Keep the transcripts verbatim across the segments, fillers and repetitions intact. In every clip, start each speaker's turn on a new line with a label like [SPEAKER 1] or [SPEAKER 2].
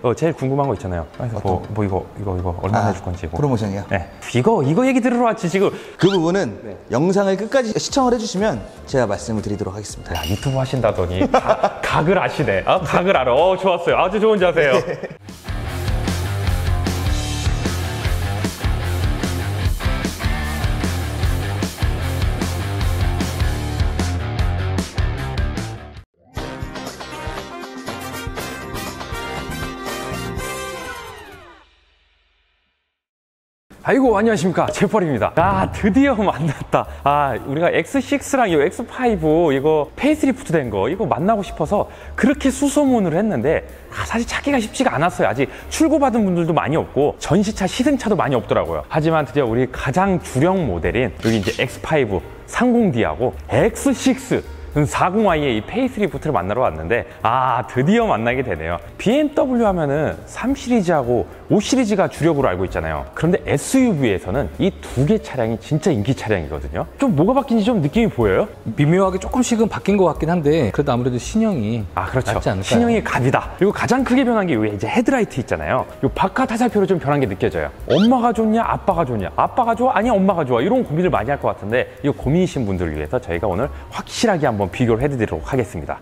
[SPEAKER 1] 어, 제일 궁금한 거 있잖아요. 뭐, 뭐 이거 이거 이거 얼마나 아, 해줄 건지. 뭐.
[SPEAKER 2] 프로모션이요?
[SPEAKER 1] 네. 이거 이거 얘기 들으러 왔지 지금.
[SPEAKER 2] 그 부분은 네. 영상을 끝까지 시청을 해주시면 제가 말씀을 드리도록 하겠습니다.
[SPEAKER 1] 야, 유튜브 하신다더니 가, 각을 아시네. 아, 각을 알아. 어, 좋았어요. 아주 좋은 자세요. 네. 아이고 안녕하십니까 제펄입니다. 아 드디어 만났다. 아 우리가 엑스 식스랑 이 엑스 파이브 이거 페이스리프트 된 거 이거 만나고 싶어서 그렇게 수소문을 했는데 아, 사실 찾기가 쉽지가 않았어요. 아직 출고받은 분들도 많이 없고 전시차 시승차도 많이 없더라고요. 하지만 드디어 우리 가장 주력 모델인 여기 이제 엑스 파이브 삼십 디하고 엑스 식스 사십 아이의 이 페이스리프트를 만나러 왔는데 아 드디어 만나게 되네요. 비엠더블유 하면은 삼 시리즈하고 오 시리즈가 주력으로 알고 있잖아요. 그런데 에스유브이에서는 이 두 개 차량이 진짜 인기 차량이거든요. 좀 뭐가 바뀐지 좀 느낌이 보여요?
[SPEAKER 3] 미묘하게 조금씩은 바뀐 것 같긴 한데 그래도 아무래도 신형이
[SPEAKER 1] 아 그렇죠.
[SPEAKER 3] 낫지 않을까요?
[SPEAKER 1] 신형이 갑이다. 그리고 가장 크게 변한 게 이제 헤드라이트 있잖아요. 이 바깥 화살표로 좀 변한 게 느껴져요. 엄마가 좋냐 아빠가 좋냐 아빠가 좋아 아니 엄마가 좋아 이런 고민을 많이 할 것 같은데 이 고민이신 분들을 위해서 저희가 오늘 확실하게 한번 비교를 해드리도록 하겠습니다.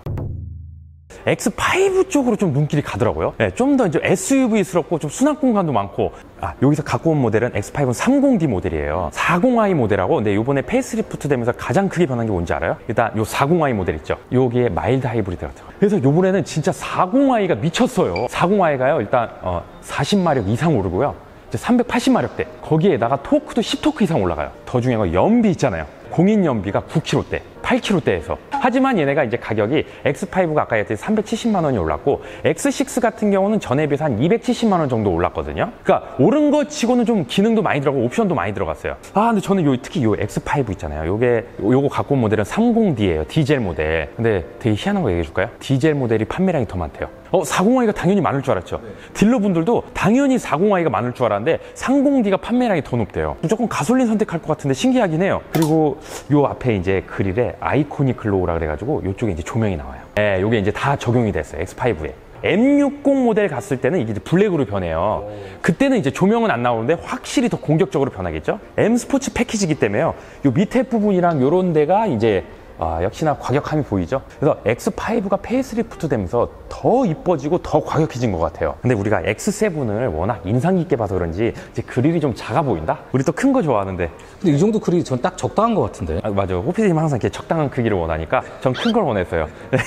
[SPEAKER 1] 엑스 파이브 쪽으로 좀 눈길이 가더라고요. 네, 좀 더 이제 에스유브이스럽고 좀 수납 공간도 많고 아, 여기서 갖고 온 모델은 엑스 파이브는 삼십 디 모델이에요. 사십 아이 모델하고 근데 이번에 페이스리프트 되면서 가장 크게 변한 게 뭔지 알아요? 일단 요 사십 아이 모델 있죠. 요게 마일드 하이브리드가 들어가요. 그래서 이번에는 진짜 사십 아이가 미쳤어요. 사십 아이가요 일단 어, 사십 마력 이상 오르고요. 이제 삼백팔십 마력대 거기에다가 토크도 십 토크 이상 올라가요. 더 중요한 건 연비 있잖아요. 공인 연비가 구 킬로미터대 팔 킬로미터대에서 하지만 얘네가 이제 가격이 엑스 파이브가 아까 했듯이 삼백칠십만 원이 올랐고 엑스 식스 같은 경우는 전에 비해서 한 이백칠십만 원 정도 올랐거든요. 그러니까 오른 거 치고는 좀 기능도 많이 들어가고 옵션도 많이 들어갔어요. 아 근데 저는 요 특히 요 엑스 파이브 있잖아요. 요게 요거 갖고 온 모델은 삼십 디예요. 디젤 모델. 근데 되게 희한한 거 얘기해 줄까요? 디젤 모델이 판매량이 더 많대요. 어 사십 아이가 당연히 많을 줄 알았죠. 네. 딜러분들도 당연히 사십 아이가 많을 줄 알았는데 삼십 디가 판매량이 더 높대요. 무조건 가솔린 선택할 것 같은데 신기하긴 해요. 그리고 요 앞에 이제 그릴에 아이코닉 글로우라 그래가지고 요쪽에 이제 조명이 나와요. 예, 요게 이제 다 적용이 됐어요. 엑스 파이브에. 엠 육십 모델 갔을 때는 이게 이제 블랙으로 변해요. 그때는 이제 조명은 안 나오는데 확실히 더 공격적으로 변하겠죠. M 스포츠 패키지기 때문에요. 요 밑에 부분이랑 요런 데가 이제 아, 역시나 과격함이 보이죠. 그래서 엑스 파이브가 페이스리프트 되면서 더 이뻐지고 더 과격해진 것 같아요. 근데 우리가 엑스 세븐을 워낙 인상 깊게 봐서 그런지 이제 그릴이 좀 작아 보인다? 우리 또 큰 거 좋아하는데
[SPEAKER 3] 근데 이 정도 그릴이 전 딱 적당한 것 같은데.
[SPEAKER 1] 아, 맞아요. 호피디님 항상 이렇게 적당한 크기를 원하니까 전 큰 걸 원했어요.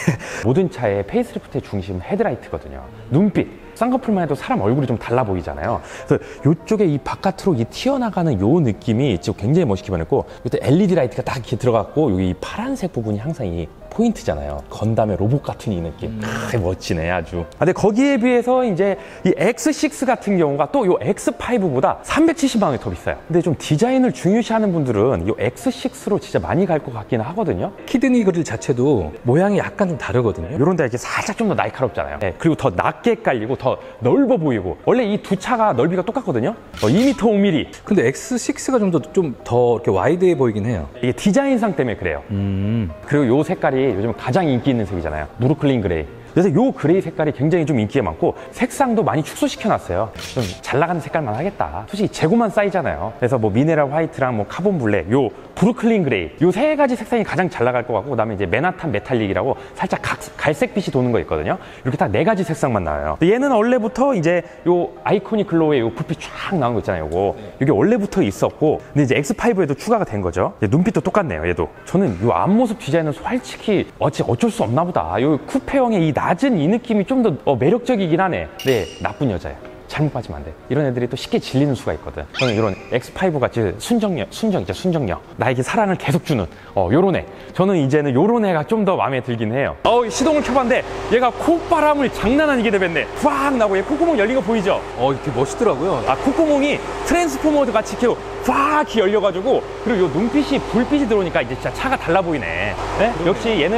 [SPEAKER 1] 모든 차의 페이스리프트의 중심 헤드라이트거든요. 눈빛 쌍꺼풀만 해도 사람 얼굴이 좀 달라 보이잖아요. 그래서 이쪽에 이 바깥으로 이 튀어나가는 요 느낌이 지금 굉장히 멋있게 변했고, 이때 엘이디 라이트가 딱 이렇게 들어갔고, 여기 이 파란색 부분이 항상 이 포인트잖아요. 건담의 로봇 같은 이 느낌. 음. 아, 멋지네, 아주. 아, 근데 거기에 비해서 이제 이 엑스 식스 같은 경우가 또 요 엑스 파이브보다 삼백칠십만 원이 더 비싸요. 근데 좀 디자인을 중요시하는 분들은 요 엑스 식스로 진짜 많이 갈 것 같기는 하거든요.
[SPEAKER 3] 키드니 그릴 자체도 모양이 약간 좀 다르거든요.
[SPEAKER 1] 요런 데 이렇게 살짝 좀 더 날카롭잖아요. 네, 그리고 더 낮게 깔리고 더 넓어 보이고, 원래 이 두 차가 넓이가 똑같거든요. 어, 이 미터 오 밀리미터.
[SPEAKER 3] 근데 엑스 식스가 좀 더 좀 더 이렇게 와이드해 보이긴 해요.
[SPEAKER 1] 이게 디자인상 때문에 그래요.
[SPEAKER 3] 음.
[SPEAKER 1] 그리고 요 색깔이 요즘 가장 인기 있는 색이잖아요. 무르클린 그레이. 그래서 요 그레이 색깔이 굉장히 좀 인기가 많고, 색상도 많이 축소시켜놨어요. 좀 잘 나가는 색깔만 하겠다. 솔직히 재고만 쌓이잖아요. 그래서 뭐 미네랄 화이트랑 뭐 카본 블랙, 요 브루클린 그레이, 요 세 가지 색상이 가장 잘 나갈 것 같고, 그 다음에 이제 맨하탄 메탈릭이라고 살짝 각, 갈색빛이 도는 거 있거든요. 이렇게 딱 네 가지 색상만 나와요. 얘는 원래부터 이제 요 아이코닉 글로우에 요 불빛 쫙 나오는 거 있잖아요. 요거. 이게 원래부터 있었고, 근데 이제 엑스 파이브에도 추가가 된 거죠. 눈빛도 똑같네요, 얘도. 저는 요 앞모습 디자인은 솔직히 어찌 어쩔 수 없나 보다. 요 쿠페형의 이 낮은 이 느낌이 좀 더 어, 매력적이긴 하네. 네, 나쁜 여자예요. 잘못 빠지면 안 돼. 이런 애들이 또 쉽게 질리는 수가 있거든. 저는 이런 엑스 파이브 같이 순정력, 순정이죠, 순정력. 나에게 사랑을 계속 주는, 어, 요런 애. 저는 이제는 요런 애가 좀 더 마음에 들긴 해요. 어, 시동을 켜봤는데 얘가 콧바람을 장난 아니게 내뱉네. 팍 나고 얘 콧구멍 열린 거 보이죠?
[SPEAKER 3] 어, 이렇게 멋있더라고요.
[SPEAKER 1] 아, 콧구멍이 트랜스포머 같이 이렇게 팍 열려가지고, 그리고 요 눈빛이, 불빛이 들어오니까 이제 진짜 차가 달라 보이네. 네? 역시 얘는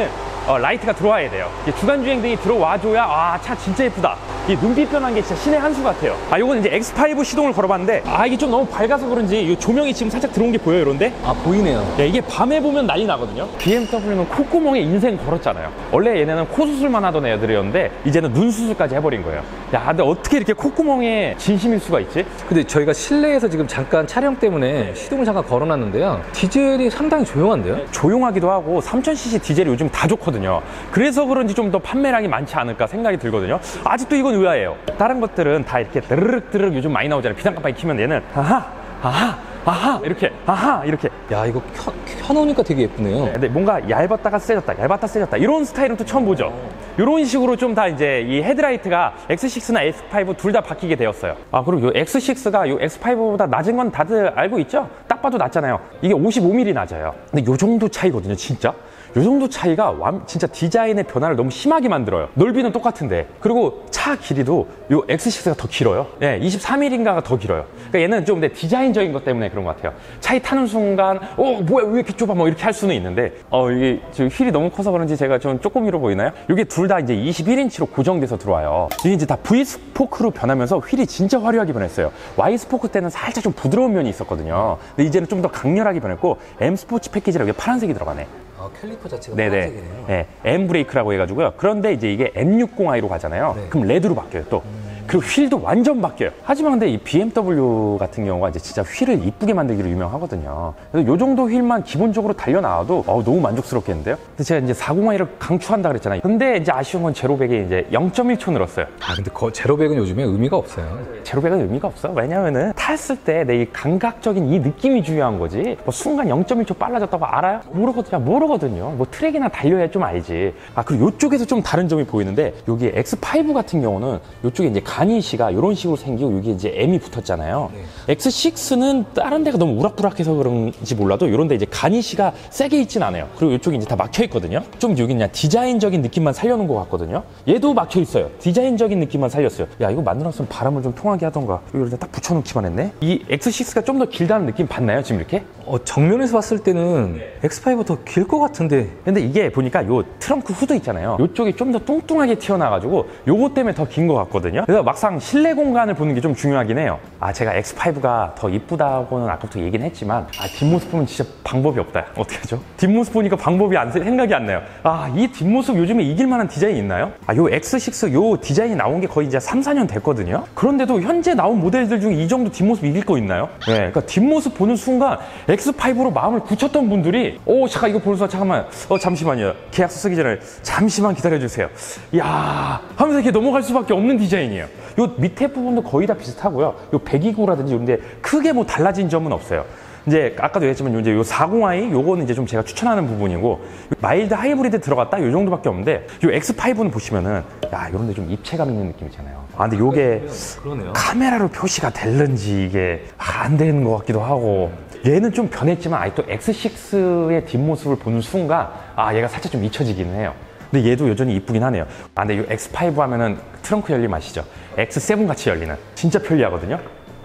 [SPEAKER 1] 어, 라이트가 들어와야 돼요. 이게 주간주행등이 들어와줘야 아, 차 진짜 예쁘다. 이 눈빛 변한 게 진짜 신의 한 수 같아요. 아, 요건 이제 엑스 파이브 시동을 걸어봤는데 아, 이게 좀 너무 밝아서 그런지 이 조명이 지금 살짝 들어온 게 보여요, 이런데?
[SPEAKER 3] 아, 보이네요.
[SPEAKER 1] 야, 이게 밤에 보면 난리 나거든요. 비엠더블유는 콧구멍에 인생 걸었잖아요. 원래 얘네는 코 수술만 하던 애들이었는데 이제는 눈 수술까지 해버린 거예요. 야, 근데 어떻게 이렇게 콧구멍에 진심일 수가 있지?
[SPEAKER 3] 근데 저희가 실내에서 지금 잠깐 촬영 때문에 시동을 잠깐 걸어놨는데요. 디젤이 상당히 조용한데요?
[SPEAKER 1] 조용하기도 하고 삼천 씨씨 디젤이 요즘 다 좋거든요. 그래서 그런지 좀 더 판매량이 많지 않을까 생각이 들거든요. 아직도 이건 의아해요. 다른 것들은 다 이렇게 드르륵 드르륵 요즘 많이 나오잖아요. 비상 깜빡이 키면 얘는 아하 아하 아하 이렇게 아하 이렇게.
[SPEAKER 3] 야, 이거 켜, 켜놓으니까 되게 예쁘네요.
[SPEAKER 1] 네, 근데 뭔가 얇았다가 세졌다 얇았다 세졌다 이런 스타일은 또 처음 보죠. 이런 식으로 좀 다 이제 이 헤드라이트가 엑스 식스나 엑스 파이브 둘 다 바뀌게 되었어요. 아, 그리고 요 엑스 식스가 요 엑스 파이브보다 낮은 건 다들 알고 있죠? 딱 봐도 낮잖아요. 이게 오십오 밀리미터 낮아요. 근데 요 정도 차이거든요, 진짜. 요 정도 차이가 완, 진짜 디자인의 변화를 너무 심하게 만들어요. 넓이는 똑같은데. 그리고 차 길이도 요 엑스 식스가 더 길어요. 예, 이십사 밀리미터인가가 더 길어요. 그러니까 얘는 좀 내 디자인적인 것 때문에 그런 것 같아요. 차에 타는 순간, 어, 뭐야, 왜 이렇게 좁아? 뭐 이렇게 할 수는 있는데, 어, 이게 지금 휠이 너무 커서 그런지 제가 좀 조금이로 보이나요? 이게 둘 다 이제 이십일 인치로 고정돼서 들어와요. 이게 이제 다 V 스포크로 변하면서 휠이 진짜 화려하게 변했어요. Y 스포크 때는 살짝 좀 부드러운 면이 있었거든요. 근데 이제는 좀 더 강렬하게 변했고, M 스포츠 패키지라고 파란색이 들어가네.
[SPEAKER 3] 아, 캘리퍼 자체가
[SPEAKER 1] 네네.
[SPEAKER 3] 파란색이네요.
[SPEAKER 1] 네, M 브레이크라고 해가지고요. 그런데 이제 이게 엠 육십 아이로 가잖아요.
[SPEAKER 3] 네.
[SPEAKER 1] 그럼 레드로 바뀌어요 또. 음. 그리고 휠도 완전 바뀌어요. 하지만 근데 이 비엠더블유 같은 경우가 이제 진짜 휠을 이쁘게 만들기로 유명하거든요. 그래서 요 정도 휠만 기본적으로 달려 나와도 어, 너무 만족스럽겠는데요? 근데 제가 이제 사십 아이를 강추한다 그랬잖아요. 근데 이제 아쉬운 건 제로백에 이제 영 점 일 초 늘었어요.
[SPEAKER 3] 아, 근데 거, 제로백은 요즘에 의미가 없어요.
[SPEAKER 1] 제로백은 의미가 없어. 왜냐면은 탔을 때 내 이 감각적인 이 느낌이 중요한 거지. 뭐 순간 영 점 일 초 빨라졌다고 알아요? 모르거든요. 모르거든요. 뭐 트랙이나 달려야 좀 알지. 아, 그리고 이쪽에서 좀 다른 점이 보이는데 여기 엑스 파이브 같은 경우는 이쪽에 이제 가니시가 이런 식으로 생기고 여기 이제 M이 붙었잖아요.
[SPEAKER 3] 네.
[SPEAKER 1] 엑스 식스는 다른 데가 너무 우락부락해서 그런지 몰라도 이런 데 이제 가니시가 세게 있진 않아요. 그리고 이쪽이 이제 다 막혀 있거든요. 좀 여기 그냥 디자인적인 느낌만 살려놓은 것 같거든요. 얘도 막혀 있어요. 디자인적인 느낌만 살렸어요. 야, 이거 만들었으면 바람을 좀 통하게 하던가. 이걸 딱 붙여놓기만 했네. 이 엑스 식스가 좀 더 길다는 느낌 받나요, 지금 이렇게?
[SPEAKER 3] 어, 정면에서 봤을 때는 엑스 파이브 더 길 것 같은데.
[SPEAKER 1] 근데 이게 보니까 요 트렁크 후드 있잖아요. 요쪽이 좀 더 뚱뚱하게 튀어나와가지고 요거 때문에 더 긴 것 같거든요. 그래서 막상 실내 공간을 보는 게 좀 중요하긴 해요. 아, 제가 엑스 파이브가 더 이쁘다고는 아까부터 얘기는 했지만 아, 뒷모습 보면 진짜 방법이 없다. 어떻게 하죠? 뒷모습 보니까 방법이 안, 생각이 안 나요. 아, 이 뒷모습 요즘에 이길 만한 디자인이 있나요? 아, 요 엑스 식스 요 디자인이 나온 게 거의 이제 삼, 사 년 됐거든요. 그런데도 현재 나온 모델들 중에 이 정도 뒷모습 이길 거 있나요? 네, 그러니까 뒷모습 보는 순간 엑스 파이브로 마음을 굳혔던 분들이 오, 잠깐 이거 보면서 잠깐만 어 잠시만요. 계약서 쓰기 전에 잠시만 기다려주세요. 이야 하면서 이렇게 넘어갈 수밖에 없는 디자인이에요. 요 밑에 부분도 거의 다 비슷하고요. 요 백이십구라든지 이런데 크게 뭐 달라진 점은 없어요. 이제 아까도 얘기했지만 이제 요 사십 아이 요거는 이제 좀 제가 추천하는 부분이고 마일드 하이브리드 들어갔다 요 정도밖에 없는데 요 엑스 파이브는 보시면은 야 요런데 좀 입체감 있는 느낌 있잖아요. 아 근데 요게
[SPEAKER 3] 그러네요.
[SPEAKER 1] 카메라로 표시가 될는지 이게 안 되는 것 같기도 하고 얘는 좀 변했지만 아직도 엑스 식스의 뒷모습을 보는 순간 아 얘가 살짝 좀 잊혀지기는 해요. 근데 얘도 여전히 이쁘긴 하네요. 아 근데 이 엑스 파이브 하면은 트렁크 열림 아시죠? 엑스 세븐 같이 열리는 진짜 편리하거든요.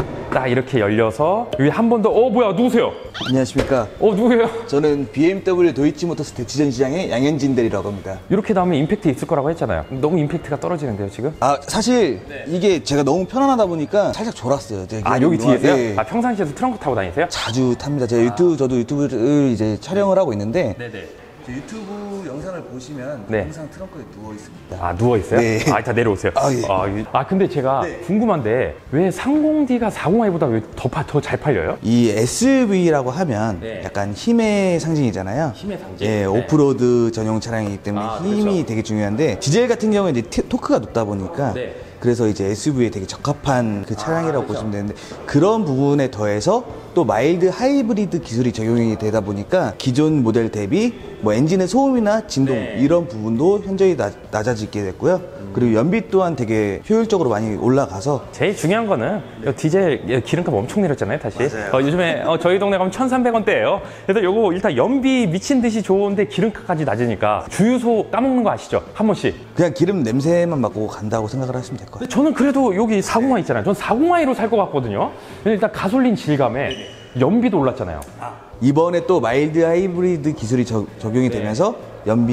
[SPEAKER 1] 딱 이렇게 열려서 여기 한 번 더 어 뭐야 누구세요?
[SPEAKER 2] 안녕하십니까.
[SPEAKER 1] 어 누구예요?
[SPEAKER 2] 저는 비엠더블유 도이치모터스 대치전 시장의 양현진 대리라고 합니다.
[SPEAKER 1] 이렇게 나오면 임팩트 있을 거라고 했잖아요. 너무 임팩트가 떨어지는데요 지금?
[SPEAKER 2] 아 사실 네. 이게 제가 너무 편안하다 보니까 살짝 졸았어요.
[SPEAKER 1] 아 여기 뒤에서요?
[SPEAKER 2] 네.
[SPEAKER 1] 아 평상시에도 트렁크 타고 다니세요?
[SPEAKER 2] 자주 탑니다. 제가 유튜브 저도 유튜브를 이제 촬영을 하고 있는데
[SPEAKER 1] 네네.
[SPEAKER 2] 저 유튜브 영상을 보시면
[SPEAKER 1] 네.
[SPEAKER 2] 항상 트렁크에 누워 있습니다.
[SPEAKER 1] 아 누워 있어요?
[SPEAKER 2] 네.
[SPEAKER 1] 아 이따 내려오세요.
[SPEAKER 2] 아, 예.
[SPEAKER 1] 아, 이- 아 근데 제가
[SPEAKER 2] 네.
[SPEAKER 1] 궁금한데 왜 삼십 디가 사십 아이보다 왜 더 더 잘 팔려요?
[SPEAKER 2] 이 에스유브이라고 하면
[SPEAKER 1] 네.
[SPEAKER 2] 약간 힘의 상징이잖아요.
[SPEAKER 1] 힘의 상징.
[SPEAKER 2] 예,
[SPEAKER 1] 네.
[SPEAKER 2] 오프로드 전용 차량이기 때문에
[SPEAKER 1] 아,
[SPEAKER 2] 힘이
[SPEAKER 1] 그렇죠.
[SPEAKER 2] 되게 중요한데 디젤 같은 경우에 이제 티- 토크가 높다 보니까
[SPEAKER 1] 네.
[SPEAKER 2] 그래서 이제 에스유브이에 되게 적합한 그 차량이라고
[SPEAKER 1] 그렇죠.
[SPEAKER 2] 보시면 되는데 그런 부분에 더해서 또 마일드 하이브리드 기술이 적용이 되다 보니까 기존 모델 대비 뭐 엔진의 소음이나 진동
[SPEAKER 1] 네.
[SPEAKER 2] 이런 부분도 현저히 낮, 낮아지게 됐고요. 그리고 연비 또한 되게 효율적으로 많이 올라가서
[SPEAKER 1] 제일 중요한 거는 요 디젤 기름값 엄청 내렸잖아요 다시.
[SPEAKER 2] 맞아요.
[SPEAKER 1] 어, 요즘에 어, 저희 동네 가면 천삼백 원대예요. 그래서 요거 일단 연비 미친 듯이 좋은데 기름값까지 낮으니까 주유소 까먹는 거 아시죠? 한 번씩.
[SPEAKER 2] 그냥 기름 냄새만 맡고 간다고 생각을 하시면 될 것 같아요.
[SPEAKER 1] 저는 그래도 여기 사십 아이 있잖아요. 전 사십 아이로 살 것 같거든요. 일단 가솔린 질감에 연비도 올랐잖아요.
[SPEAKER 2] 이번에 또 마일드 하이브리드 기술이 적, 적용이 되면서 연비가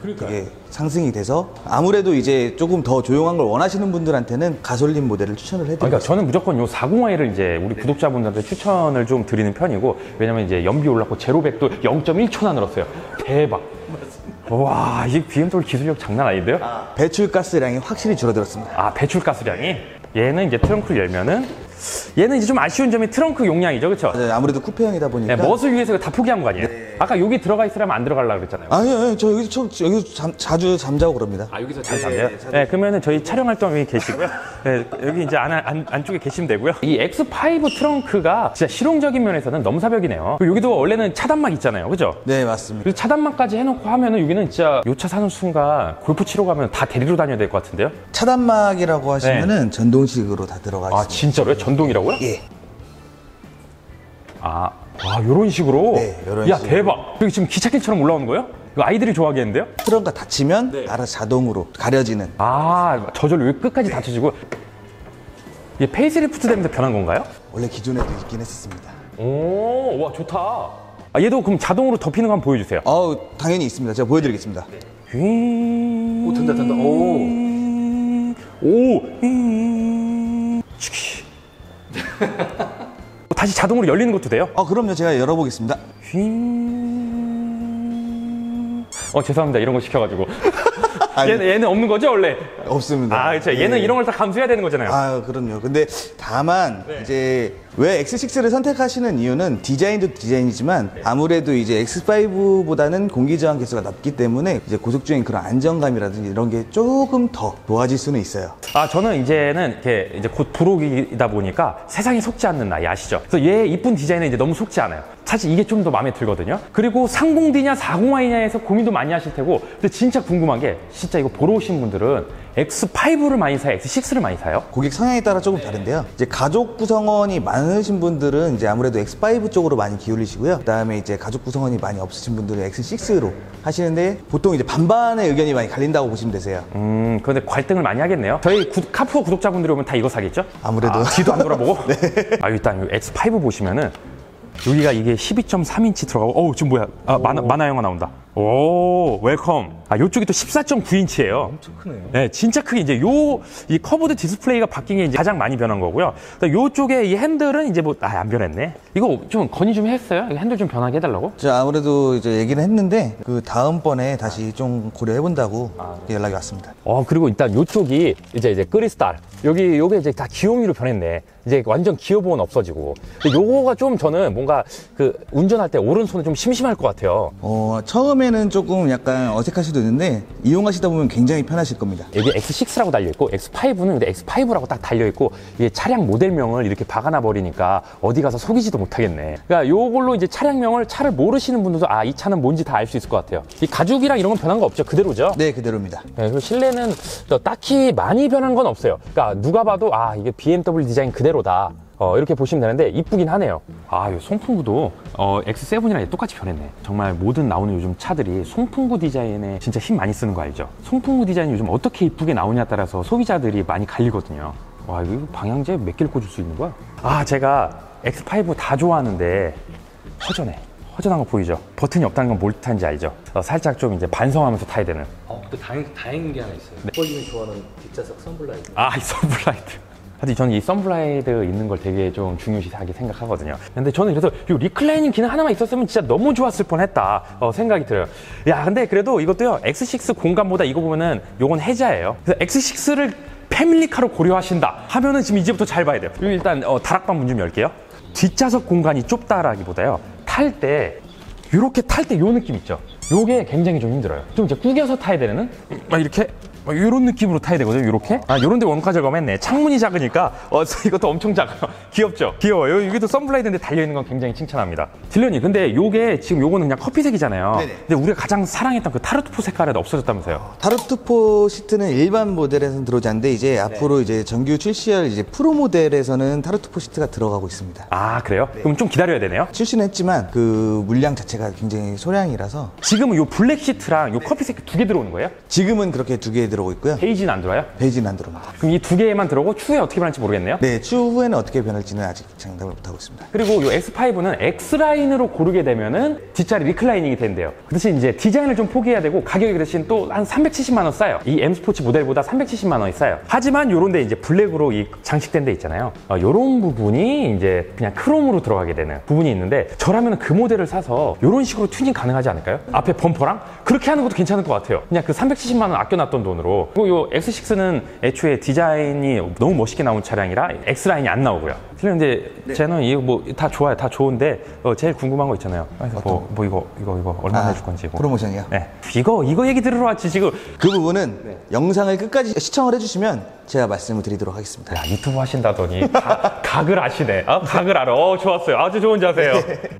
[SPEAKER 2] 되게 상승이 돼서 아무래도 이제 조금 더 조용한 걸 원하시는 분들한테는 가솔린 모델을 추천을 해드립니다.
[SPEAKER 1] 그러니까 저는 무조건 요 사공아이를 이제 우리 구독자분들한테 추천을 좀 드리는 편이고, 왜냐면 이제 연비 올랐고 제로백도 영 점 일 초나 늘었어요. 대박. 와, 이 비엠더블유 기술력 장난 아닌데요?
[SPEAKER 2] 배출가스량이 확실히 줄어들었습니다.
[SPEAKER 1] 아, 배출가스량이? 얘는 이제 트렁크를 열면은, 얘는 이제 좀 아쉬운 점이 트렁크 용량이죠, 그렇죠?
[SPEAKER 2] 맞아요. 아무래도 쿠페형이다 보니까.
[SPEAKER 1] 네, 멋을 위해서 다 포기한 거 아니에요? 아까 여기 들어가 있으라면 안 들어가려고 그랬잖아요.
[SPEAKER 2] 아니요, 아니요. 저 여기서, 저, 여기서 잠, 자주 잠자고 그럽니다.
[SPEAKER 1] 아, 여기서 잘 잠자요? 네, 그러면은 저희 촬영할 동안 여기 계시고요. 네, 여기 이제 안, 안, 안쪽에 계시면 되고요. 이 엑스 파이브 트렁크가 진짜 실용적인 면에서는 넘사벽이네요. 그리고 여기도 원래는 차단막 있잖아요, 그죠?
[SPEAKER 2] 네, 맞습니다.
[SPEAKER 1] 그리고 차단막까지 해놓고 하면은 여기는 진짜 요 차 사는 순간 골프 치러 가면 다 데리러 다녀야 될 것 같은데요?
[SPEAKER 2] 차단막이라고 하시면은 전동식으로 다 들어가 있습니다.
[SPEAKER 1] 아, 진짜로요? 전동이라고요?
[SPEAKER 2] 예.
[SPEAKER 1] 아, 아, 요런 식으로?
[SPEAKER 2] 네, 요런
[SPEAKER 1] 야,
[SPEAKER 2] 식으로.
[SPEAKER 1] 대박! 여기 지금 기찻길처럼 올라오는 거예요? 이거 아이들이 좋아하겠는데요?
[SPEAKER 2] 트렁크가 닫히면 알아서 자동으로 가려지는.
[SPEAKER 1] 아, 저절로 여기 끝까지 닫혀지고. 이게 페이스리프트 되면서 변한 건가요?
[SPEAKER 2] 원래 기존에도 있긴 했었습니다.
[SPEAKER 1] 오, 와, 좋다. 아, 얘도 그럼 자동으로 덮이는 거 한번 보여주세요.
[SPEAKER 2] 어우, 당연히 있습니다. 제가 보여드리겠습니다.
[SPEAKER 1] 오,
[SPEAKER 3] 된다, 된다. 오.
[SPEAKER 1] 오. 다시 자동으로 열리는 것도 돼요?
[SPEAKER 2] 아, 그럼요. 제가 열어보겠습니다.
[SPEAKER 1] 어, 죄송합니다. 이런 거 시켜가지고.
[SPEAKER 2] 아니.
[SPEAKER 1] 얘는, 얘는 없는 거죠, 원래?
[SPEAKER 2] 없습니다.
[SPEAKER 1] 아, 그렇죠. 얘는
[SPEAKER 2] 예.
[SPEAKER 1] 이런 걸 다 감수해야 되는 거잖아요.
[SPEAKER 2] 아, 그럼요. 근데 다만 이제 왜 엑스 식스를 선택하시는 이유는 디자인도 디자인이지만 아무래도 이제 엑스 파이브보다는 공기 저항 개수가 낮기 때문에 이제 고속 주행 그런 안정감이라든지 이런 게 조금 더 좋아질 수는 있어요.
[SPEAKER 1] 아, 저는 이제는 이렇게 이제 곧 불혹이다 보니까 세상에 속지 않는 나이 아시죠? 그래서 얘 이쁜 디자인은 이제 너무 속지 않아요. 사실 이게 좀 더 마음에 들거든요. 그리고 삼십 디냐 사십 아이냐에서 고민도 많이 하실 테고, 근데 진짜 궁금한 게 진짜 이거 보러 오신 분들은 엑스 파이브를 많이 사요? 엑스 식스를 많이 사요?
[SPEAKER 2] 고객 성향에 따라 조금 다른데요. 이제 가족 구성원이 많으신 분들은 이제 아무래도 엑스 파이브 쪽으로 많이 기울이시고요. 그다음에 이제 가족 구성원이 많이 없으신 분들은 엑스 식스로 하시는데 보통 이제 반반의 의견이 많이 갈린다고 보시면 되세요.
[SPEAKER 1] 음, 그런데 갈등을 많이 하겠네요. 저희 구, 카푸어 구독자분들이 오면 다 이거 사겠죠?
[SPEAKER 2] 아무래도.
[SPEAKER 1] 아, 뒤도 안 돌아보고? 네. 아, 일단 엑스 파이브 보시면은 여기가 이게 십이 점 삼 인치 들어가고, 어우, 지금 뭐야? 아, 만화, 만화 영화 나온다. 오, 웰컴. 아, 요쪽이 또 십사 점 구 인치예요.
[SPEAKER 3] 엄청 크네요.
[SPEAKER 1] 네, 진짜 크게 이제 요, 이 커브드 디스플레이가 바뀐 게 이제 가장 많이 변한 거고요. 요쪽에 이 핸들은 이제 뭐, 아, 안 변했네. 이거 좀 건의 좀 했어요? 이거 핸들 좀 변하게 해달라고?
[SPEAKER 2] 제가 아무래도 이제 얘기는 했는데 그 다음번에 다시 좀 고려해본다고 연락이 왔습니다.
[SPEAKER 1] 어, 그리고 일단 요쪽이 이제 이제 크리스탈. 여기, 요게 이제 다 기어미로 변했네. 이제 완전 기어보는 없어지고. 근데 요거가 좀 저는 뭔가 그 운전할 때 오른손은 좀 심심할 것 같아요.
[SPEAKER 2] 어, 처음에는 조금 약간 어색할 수도 있는데 이용하시다 보면 굉장히 편하실 겁니다.
[SPEAKER 1] 여기 엑스 식스라고 달려있고 엑스 파이브는 근데 엑스 파이브라고 딱 달려있고 이게 차량 모델명을 이렇게 박아놔 버리니까 어디 가서 속이지도 못하겠네. 그러니까 요걸로 이제 차량명을 차를 모르시는 분들도 아, 이 차는 뭔지 다 알 수 있을 것 같아요. 이 가죽이랑 이런 건 변한 거 없죠? 그대로죠?
[SPEAKER 2] 네, 그대로입니다.
[SPEAKER 1] 네, 그리고 실내는 딱히 많이 변한 건 없어요. 그러니까 누가 봐도 아, 이게 비엠더블유 디자인 그대로다. 어, 이렇게 보시면 되는데 이쁘긴 하네요. 아, 이 송풍구도 어, 엑스 세븐이랑 똑같이 변했네. 정말 모든 나오는 요즘 차들이 송풍구 디자인에 진짜 힘 많이 쓰는 거 알죠? 송풍구 디자인이 요즘 어떻게 이쁘게 나오냐에 따라서 소비자들이 많이 갈리거든요. 와, 이거 방향제 몇 개를 꽂을 수 있는 거야? 아, 제가 엑스 파이브 다 좋아하는데 허전해. 허전한 거 보이죠? 버튼이 없다는 건 뭘 뜻하는지 알죠? 어, 살짝 좀 이제 반성하면서 타야 되는.
[SPEAKER 3] 어, 또 다행, 다행인 게 하나 있어요. 폴님이 좋아하는 뒷좌석 선블라이트.
[SPEAKER 1] 아, 이 선블라이트. 하여튼 저는 이 선블라이트 있는 걸 되게 좀 중요시하게 생각하거든요. 근데 저는 그래서 이 리클라이닝 기능 하나만 있었으면 진짜 너무 좋았을 뻔했다 어, 생각이 들어요. 야, 근데 그래도 이것도요, 엑스 식스 공간보다 이거 보면은 요건 해자예요. 그래서 엑스 식스를 패밀리카로 고려하신다 하면은 지금 이제부터 잘 봐야 돼요. 그리고 일단 어, 다락방 문 좀 열게요. 뒷좌석 공간이 좁다라기보다요, 탈 때 이렇게 탈 때 요 느낌 있죠? 요게 굉장히 좀 힘들어요. 좀 이제 구겨서 타야 되는 막 이렇게 막 이런 느낌으로 타야 되거든요. 이렇게. 아, 요런 데 원가 절감했네. 창문이 작으니까 어, 이것도 엄청 작아요. 귀엽죠? 귀여워요. 여기도 선블라이드인데 달려있는 건 굉장히 칭찬합니다. 딜런이 근데 요게 지금 요거는 그냥 커피색이잖아요.
[SPEAKER 2] 네네.
[SPEAKER 1] 근데 우리가 가장 사랑했던 그 타르투포 색깔은 없어졌다면서요?
[SPEAKER 2] 타르투포 시트는 일반 모델에서는 들어오지 않는데 이제 앞으로 이제 정규 출시할 이제 프로 모델에서는 타르투포 시트가 들어가고 있습니다.
[SPEAKER 1] 아, 그래요? 그럼 좀 기다려야 되네요?
[SPEAKER 2] 출시는 했지만 그 물량 자체가 굉장히 소량이라서
[SPEAKER 1] 지금은 요 블랙 시트랑 요 커피색 두 개 들어오는 거예요?
[SPEAKER 2] 지금은 그렇게 두 개 들어오고 있고요.
[SPEAKER 1] 베이지는 안 들어와요?
[SPEAKER 2] 베이지는 안 들어옵니다.
[SPEAKER 1] 그럼 이 두 개만 들어오고 추후에 어떻게 변할지 모르겠네요?
[SPEAKER 2] 네, 추후에는 어떻게 변할지 가능할지는 아직 장담을 못하고 있습니다.
[SPEAKER 1] 그리고 이 엑스 파이브는 X라인으로 고르게 되면은 뒷자리 리클라이닝이 된대요. 그 대신 이제 디자인을 좀 포기해야 되고 가격이 그 대신 또 한 삼백칠십만 원 싸요. 이 M 스포츠 모델보다 삼백칠십만 원이 싸요. 하지만 요런데 이제 블랙으로 이 장식된 데 있잖아요. 어, 요런 부분이 이제 그냥 크롬으로 들어가게 되는 부분이 있는데 저라면 그 모델을 사서 요런 식으로 튜닝 가능하지 않을까요? 앞에 범퍼랑 그렇게 하는 것도 괜찮을 것 같아요. 그냥 그 삼백칠십만 원 아껴놨던 돈으로. 그리고 요 엑스 식스는 애초에 디자인이 너무 멋있게 나온 차량이라 X라인이 안 나오고요. 근데
[SPEAKER 2] 네.
[SPEAKER 1] 쟤는 이거 뭐 다 좋아요, 다 좋은데 어, 제일 궁금한 거 있잖아요. 뭐, 뭐 이거 이거 이거 얼마나
[SPEAKER 2] 아,
[SPEAKER 1] 해줄 건지. 뭐.
[SPEAKER 2] 프로모션이요?
[SPEAKER 1] 네, 이거 이거 얘기 들으러 왔지 지금.
[SPEAKER 2] 그 부분은 네. 영상을 끝까지 시청을 해주시면 제가 말씀을 드리도록 하겠습니다.
[SPEAKER 1] 야, 유튜브 하신다더니 가, 각을 아시네. 아, 각을 알아. 어, 좋았어요. 아주 좋은 자세요.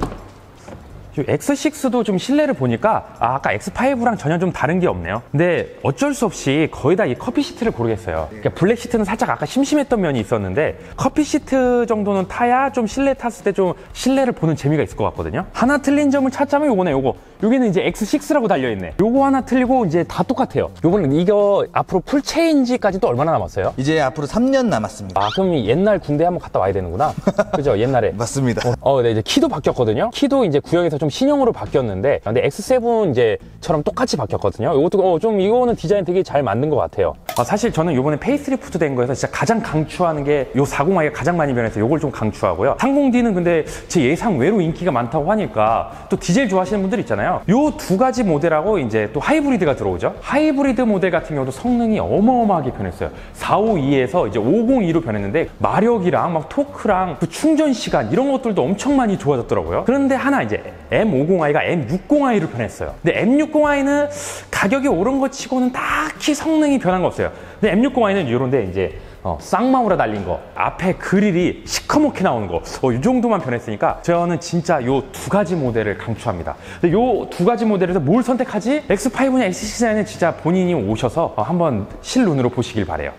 [SPEAKER 1] 엑스 식스도 좀 실내를 보니까 아, 아까 엑스 파이브랑 전혀 좀 다른 게 없네요. 근데 어쩔 수 없이 거의 다 이 커피 시트를 고르겠어요. 그러니까 블랙 시트는 살짝 아까 심심했던 면이 있었는데 커피 시트 정도는 타야 좀 실내 탔을 때 좀 실내를 보는 재미가 있을 것 같거든요. 하나 틀린 점을 찾자면 요거네, 요거. 여기는 이제 엑스 식스라고 달려있네. 요거 하나 틀리고 이제 다 똑같아요. 요거는 이거 앞으로 풀 체인지까지 또 얼마나 남았어요?
[SPEAKER 2] 이제 앞으로 삼 년 남았습니다.
[SPEAKER 1] 아, 그럼 옛날 군대 한번 갔다 와야 되는구나. 그죠? 옛날에.
[SPEAKER 2] 맞습니다.
[SPEAKER 1] 어, 어, 네, 이제 키도 바뀌었거든요. 키도 이제 구형에서 좀 신형으로 바뀌었는데, 근데 엑스 세븐 이제처럼 똑같이 바뀌었거든요. 이것도 어, 좀 이거는 디자인 되게 잘 만든 것 같아요. 아, 사실 저는 이번에 페이스리프트 된 거에서 진짜 가장 강추하는 게 요 사공아이가 가장 많이 변해서 요걸 좀 강추하고요. 삼십디는 근데 제 예상 외로 인기가 많다고 하니까 또 디젤 좋아하시는 분들 있잖아요. 요 두 가지 모델하고 이제 또 하이브리드가 들어오죠. 하이브리드 모델 같은 경우도 성능이 어마어마하게 변했어요. 사백오십이에서 이제 오백이로 변했는데 마력이랑 막 토크랑 그 충전 시간 이런 것들도 엄청 많이 좋아졌더라고요. 그런데 하나 이제 엠 오십아이가 엠 육십아이로 변했어요. 근데 엠 육십아이는 가격이 오른 것 치고는 딱히 성능이 변한 거 없어요. 근데 엠 육십아이는 이런데 이제 어, 쌍마우라 달린 거, 앞에 그릴이 시커멓게 나오는 거, 어, 이 정도만 변했으니까 저는 진짜 요 두 가지 모델을 강추합니다. 근데 요 두 가지 모델에서 뭘 선택하지? 엑스 파이브냐 엑스 식스냐는 진짜 본인이 오셔서 어, 한번 실눈으로 보시길 바래요.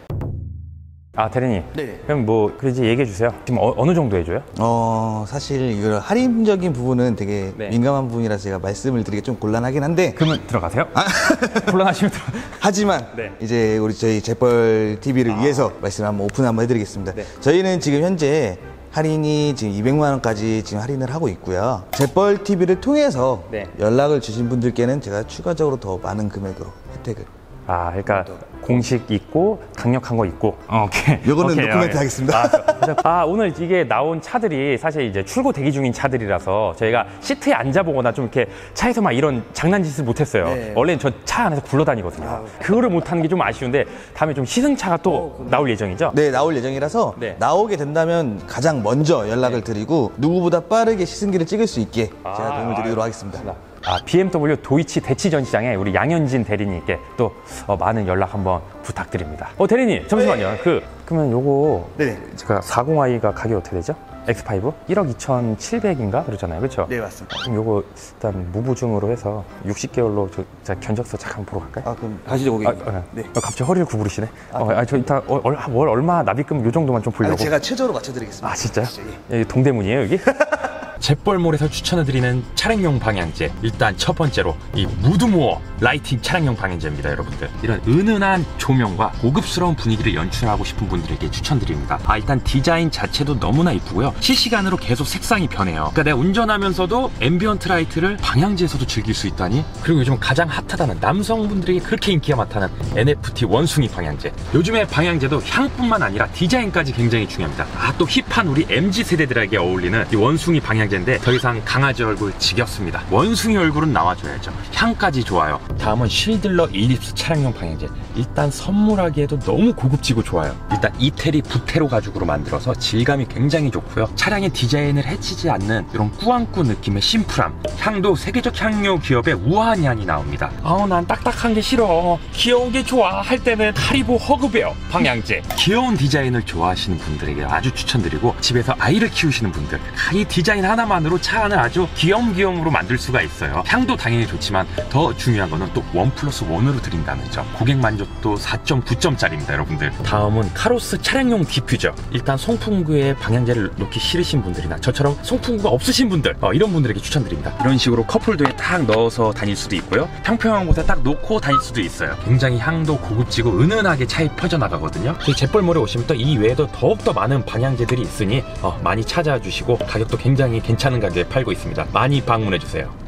[SPEAKER 1] 아, 대리님.
[SPEAKER 2] 네.
[SPEAKER 1] 그럼 뭐, 그 이제 얘기해 주세요. 지금 어, 어느 정도 해줘요?
[SPEAKER 2] 어, 사실 이걸 할인적인 부분은 되게
[SPEAKER 1] 네.
[SPEAKER 2] 민감한 부분이라서 제가 말씀을 드리기 좀 곤란하긴 한데.
[SPEAKER 1] 그러면 들어가세요. 아. 곤란하시면 들어.
[SPEAKER 2] 하지만
[SPEAKER 1] 네.
[SPEAKER 2] 이제 우리 저희 재벌 티비를 아. 위해서 말씀 한번 오픈 한번 해드리겠습니다. 네. 저희는 지금 현재 할인이 지금 이백만 원까지 지금 할인을 하고 있고요. 재벌 티비를 통해서 네. 연락을 주신 분들께는 제가 추가적으로 더 많은 금액으로 혜택을.
[SPEAKER 1] 아, 그러니까 공식 있고 강력한 거 있고. 어, 오케이.
[SPEAKER 2] 요거는
[SPEAKER 1] 오케이,
[SPEAKER 2] 노코멘트
[SPEAKER 1] 오케이.
[SPEAKER 2] 하겠습니다.
[SPEAKER 1] 아, 아, 오늘 이게 나온 차들이 사실 이제 출고 대기 중인 차들이라서 저희가 시트에 앉아보거나 좀 이렇게 차에서 막 이런 장난짓을 못했어요. 네. 원래는 저 차 안에서 굴러다니거든요. 아, 그거를 못하는 게 좀 아쉬운데 다음에 좀 시승차가 또 어, 나올 예정이죠?
[SPEAKER 2] 네, 나올 예정이라서 네. 나오게 된다면 가장 먼저 연락을 네. 드리고 누구보다 빠르게 시승기를 찍을 수 있게 아, 제가 도움을 드리도록 아, 하겠습니다.
[SPEAKER 1] 아, 비엠더블유 도이치 대치 전시장에 우리 양현진 대리님께 또 어, 많은 연락 한번 부탁드립니다. 어, 대리님 잠시만요. 네. 그 그러면 요거
[SPEAKER 2] 네.
[SPEAKER 1] 제가 사십아이가 가격이 어떻게 되죠? 엑스 파이브? 일억 이천칠백인가 그러잖아요. 그렇죠?
[SPEAKER 2] 네, 맞습니다.
[SPEAKER 1] 그럼 요거 일단 무보증으로 해서 육십 개월로 저, 저 견적서 잠깐 보러 갈까요?
[SPEAKER 2] 아, 그럼 가시죠, 고객님.
[SPEAKER 1] 아, 아,
[SPEAKER 2] 네.
[SPEAKER 1] 아, 갑자기 허리를 구부리시네. 아, 어, 아, 저 일단 어, 얼, 월 얼마 납입금 요 정도만 좀 보려고.
[SPEAKER 2] 아니, 제가 최저로 맞춰드리겠습니다.
[SPEAKER 1] 아, 진짜요?
[SPEAKER 2] 예.
[SPEAKER 1] 여기 동대문이에요, 여기? 잿벌몰에서 추천해드리는 차량용 방향제. 일단 첫 번째로 이 무드모어 라이팅 차량용 방향제입니다, 여러분들. 이런 은은한 조명과 고급스러운 분위기를 연출하고 싶은 분들에게 추천드립니다. 아, 일단 디자인 자체도 너무나 이쁘고요. 실시간으로 계속 색상이 변해요. 그러니까 내가 운전하면서도 앰비언트 라이트를 방향제에서도 즐길 수 있다니. 그리고 요즘 가장 핫하다는 남성분들에게 그렇게 인기가 많다는 엔에프티 원숭이 방향제. 요즘에 방향제도 향뿐만 아니라 디자인까지 굉장히 중요합니다. 아, 또 힙한 우리 엠지 세대들에게 어울리는 이 원숭이 방향제 인데 더 이상 강아지 얼굴 지겹습니다. 원숭이 얼굴은 나와줘야죠. 향까지 좋아요. 다음은 쉴들러 일립스 차량용 방향제. 일단 선물하기에도 너무 고급지고 좋아요. 일단 이태리 부테로 가죽으로 만들어서 질감이 굉장히 좋고요. 차량의 디자인을 해치지 않는 이런 꾸안꾸 느낌의 심플함. 향도 세계적 향료 기업의 우아한 향이 나옵니다. 아우, 난 딱딱한 게 싫어, 귀여운 게 좋아 할 때는 카리보 허그베어 방향제. 귀여운 디자인을 좋아하시는 분들에게 아주 추천드리고 집에서 아이를 키우시는 분들, 이 디자인 하나 하나만으로 차 안을 아주 귀염귀염으로 만들 수가 있어요. 향도 당연히 좋지만 더 중요한 거는 또 원 플러스 원으로 드린다는 점. 고객 만족도 사 점 구 점짜리입니다, 여러분들. 다음은 카로스 차량용 디퓨저. 일단 송풍구에 방향제를 놓기 싫으신 분들이나 저처럼 송풍구가 없으신 분들, 어, 이런 분들에게 추천드립니다. 이런 식으로 컵홀더에 딱 넣어서 다닐 수도 있고요. 평평한 곳에 딱 놓고 다닐 수도 있어요. 굉장히 향도 고급지고 은은하게 차에 퍼져나가거든요. 저희 잿벌몰에 오시면 또 이 외에도 더욱더 많은 방향제들이 있으니 어, 많이 찾아주시고 가격도 굉장히 괜찮은 가격에 팔고 있습니다. 많이 방문해주세요.